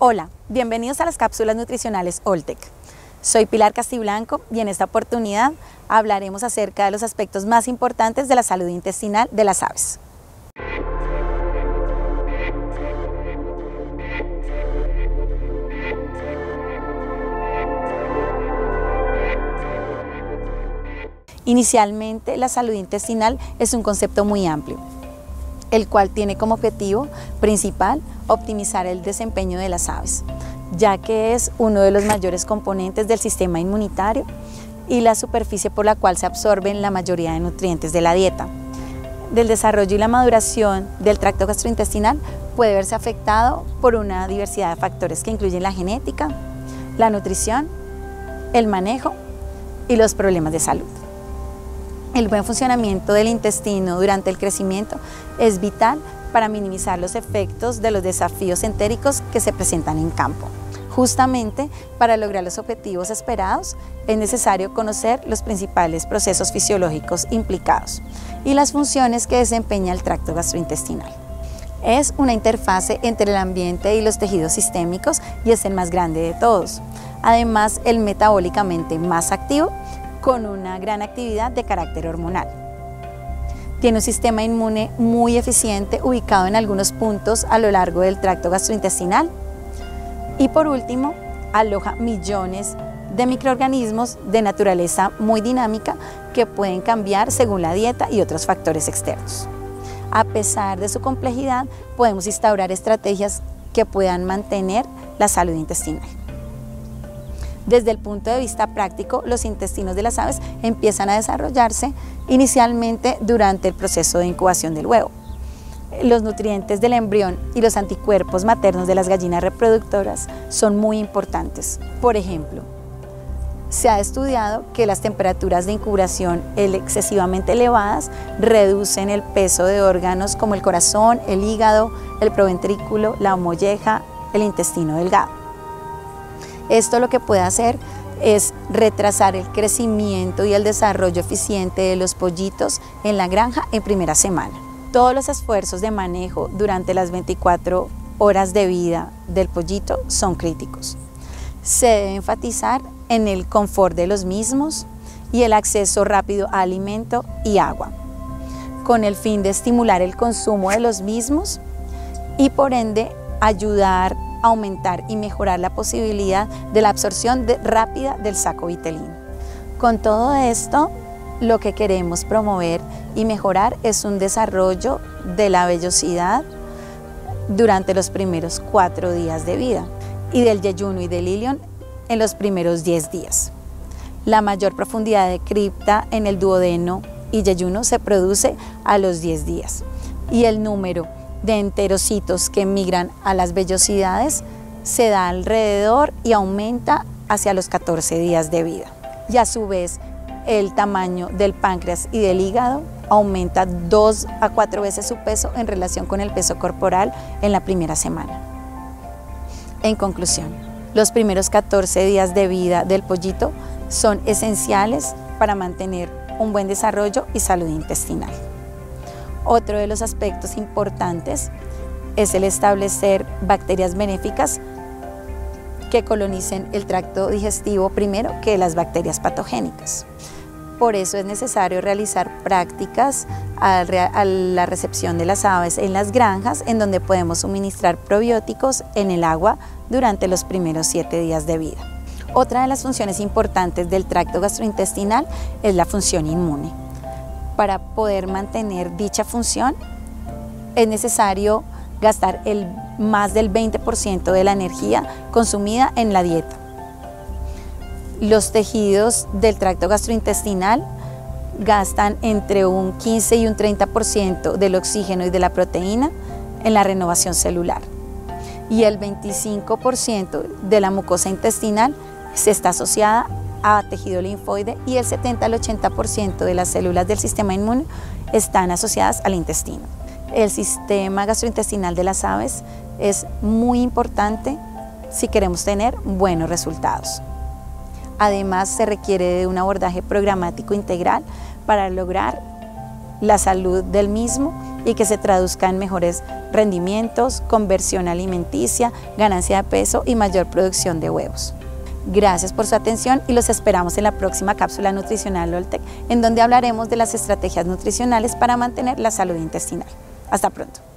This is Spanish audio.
Hola, bienvenidos a las cápsulas nutricionales Oltec. Soy Pilar Castiblanco y en esta oportunidad hablaremos acerca de los aspectos más importantes de la salud intestinal de las aves. Inicialmente, la salud intestinal es un concepto muy amplio, el cual tiene como objetivo principal optimizar el desempeño de las aves, ya que es uno de los mayores componentes del sistema inmunitario y la superficie por la cual se absorben la mayoría de nutrientes de la dieta. Del desarrollo y la maduración del tracto gastrointestinal puede verse afectado por una diversidad de factores que incluyen la genética, la nutrición, el manejo y los problemas de salud. El buen funcionamiento del intestino durante el crecimiento es vital para minimizar los efectos de los desafíos entéricos que se presentan en campo. Justamente para lograr los objetivos esperados es necesario conocer los principales procesos fisiológicos implicados y las funciones que desempeña el tracto gastrointestinal. Es una interfase entre el ambiente y los tejidos sistémicos y es el más grande de todos. Además, el metabólicamente más activo, con una gran actividad de carácter hormonal. Tiene un sistema inmune muy eficiente ubicado en algunos puntos a lo largo del tracto gastrointestinal. Y por último, aloja millones de microorganismos de naturaleza muy dinámica que pueden cambiar según la dieta y otros factores externos. A pesar de su complejidad, podemos instaurar estrategias que puedan mantener la salud intestinal. Desde el punto de vista práctico, los intestinos de las aves empiezan a desarrollarse inicialmente durante el proceso de incubación del huevo. Los nutrientes del embrión y los anticuerpos maternos de las gallinas reproductoras son muy importantes. Por ejemplo, se ha estudiado que las temperaturas de incubación excesivamente elevadas reducen el peso de órganos como el corazón, el hígado, el proventrículo, la molleja, el intestino delgado. Esto lo que puede hacer es retrasar el crecimiento y el desarrollo eficiente de los pollitos en la granja en primera semana. Todos los esfuerzos de manejo durante las 24 horas de vida del pollito son críticos. Se debe enfatizar en el confort de los mismos y el acceso rápido a alimento y agua, con el fin de estimular el consumo de los mismos y por ende ayudar a aumentar y mejorar la posibilidad de la absorción rápida del saco vitelino. Con todo esto, lo que queremos promover y mejorar es un desarrollo de la vellosidad durante los primeros 4 días de vida y del yeyuno y del ilion en los primeros 10 días. La mayor profundidad de cripta en el duodeno y yeyuno se produce a los 10 días y el número de enterocitos que migran a las vellosidades se da alrededor y aumenta hacia los 14 días de vida. Y a su vez, el tamaño del páncreas y del hígado aumenta 2 a 4 veces su peso en relación con el peso corporal en la primera semana. En conclusión, los primeros 14 días de vida del pollito son esenciales para mantener un buen desarrollo y salud intestinal. Otro de los aspectos importantes es el establecer bacterias benéficas que colonicen el tracto digestivo primero que las bacterias patogénicas. Por eso es necesario realizar prácticas a la recepción de las aves en las granjas, en donde podemos suministrar probióticos en el agua durante los primeros 7 días de vida. Otra de las funciones importantes del tracto gastrointestinal es la función inmune. Para poder mantener dicha función es necesario gastar más del 20% de la energía consumida en la dieta. Los tejidos del tracto gastrointestinal gastan entre un 15 y un 30% del oxígeno y de la proteína en la renovación celular. Y el 25% de la mucosa intestinal se está asociada a tejido linfoide y el 70 al 80% de las células del sistema inmune están asociadas al intestino. El sistema gastrointestinal de las aves es muy importante si queremos tener buenos resultados. Además, se requiere de un abordaje programático integral para lograr la salud del mismo y que se traduzca en mejores rendimientos, conversión alimenticia, ganancia de peso y mayor producción de huevos. Gracias por su atención y los esperamos en la próxima cápsula nutricional Oltec, en donde hablaremos de las estrategias nutricionales para mantener la salud intestinal. Hasta pronto.